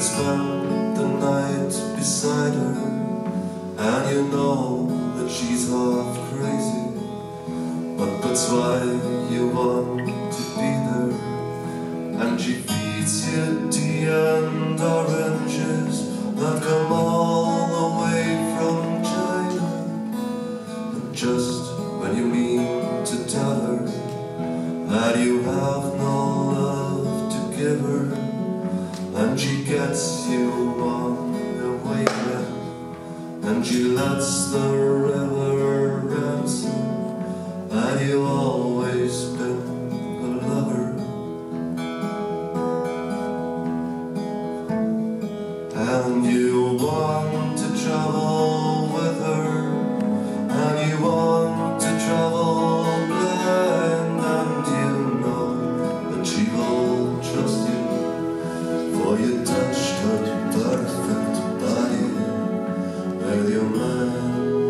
spend the night beside her, and you know that she's half crazy, but that's why you want to be there. And she feeds you tea and oranges that come all the way from China. And just when you mean to tell her that you have no love to give her, and she gets you on your way back, and she lets the river answer that you always been a lover. And you want to travel with her, and you want to travel blind, and you know that she will trust you, for you touched her perfect body with your mind.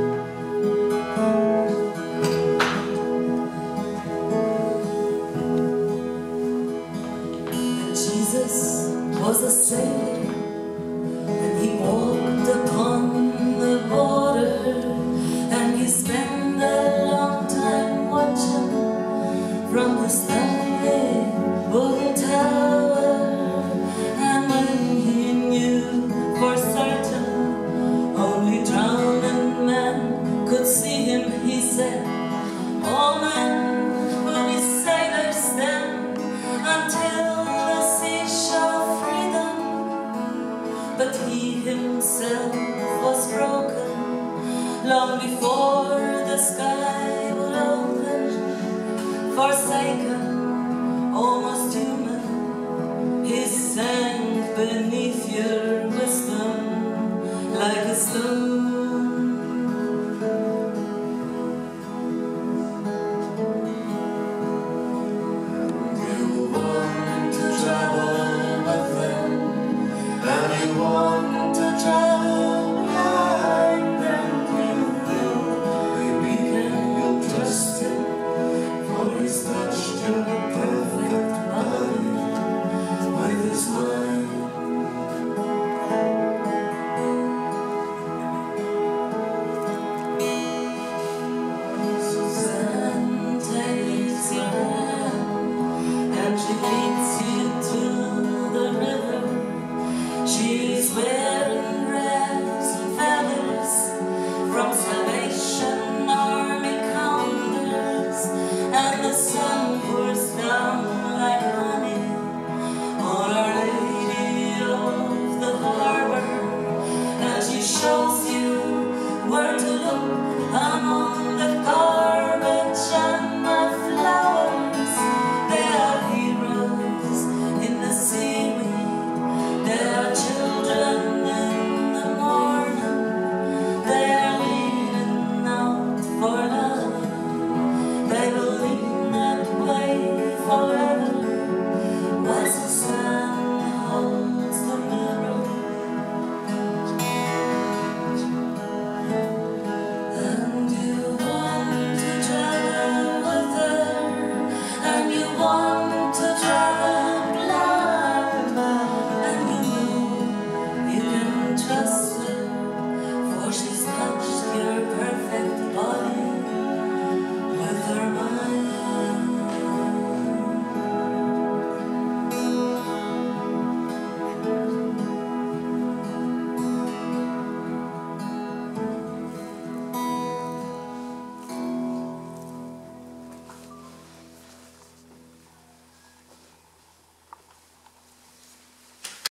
And Jesus was a sailor, and he walked upon the water, and he spent a long time watching from the lonely wooden tower. And when he knew for certain only drowning men could see him, he said, all men will be sailors then, until the sea shall free them. But he himself was broken long before the sky would open. Forsaken, almost human, he sank beneath your wisdom like a stone.